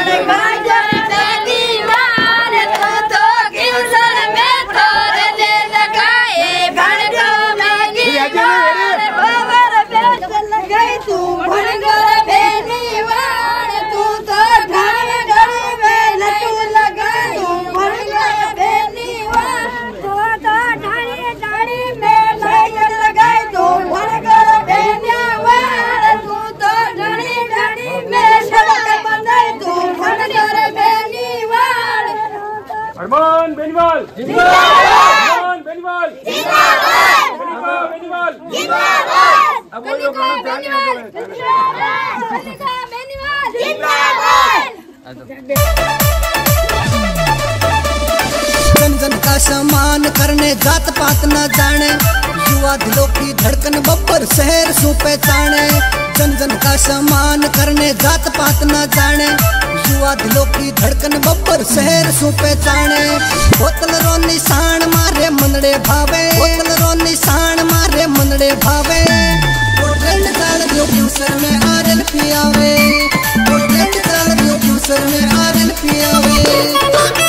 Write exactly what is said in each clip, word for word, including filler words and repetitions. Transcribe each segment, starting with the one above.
हनुमान बेनीवाल हनुमान बेनीवाल बेनीवाल अब बोलो जन जन का सम्मान करने जात पात न जाने, युवा दिलों की धड़कन बब्बर शहर सू पहचाने। जन जन का सम्मान करने जात पात न जाने, युवा दिलों की धड़कन बब्बर शहर सू पहचाने। बोतल रो निशान मारे मनड़े भावे, बोतल रो निशान मारे मनड़े भावे। वो ट्रेंड चाल दियो फ्यूचर में आरएल पियावे, वो ट्रेंड चाल दियो फ्यूचर में आरएल पियावे।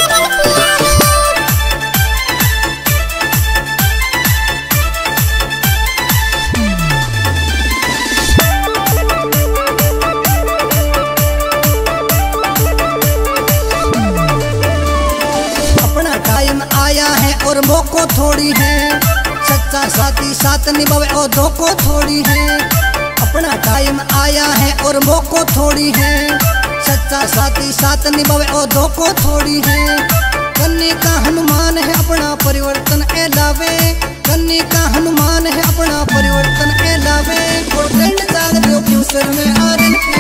आया है और मौको थोड़ी है, सच्चा साथी साथ निभावे और धोखो थोड़ी है। अपना टाइम आया है और मौको थोड़ी है, सच्चा साथी साथ निभावे और धोखो थोड़ी है। कन्नी का हनुमान है अपना परिवर्तन ए लावे, कन्नी का हनुमान है अपना परिवर्तन ए लावे। और ट्रेंड चाल दो फ्यूचर में आरएल